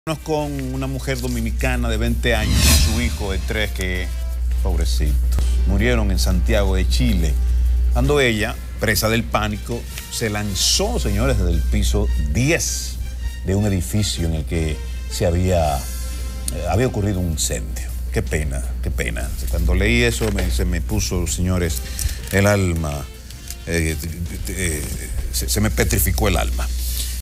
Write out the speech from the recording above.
Con una mujer dominicana de 20 años y su hijo de 3 que, pobrecitos, murieron en Santiago de Chile, cuando ella, presa del pánico, se lanzó, señores, desde el piso 10 de un edificio en el que había ocurrido un incendio. Qué pena, qué pena. Cuando leí eso se me puso, señores, el alma, se me petrificó el alma.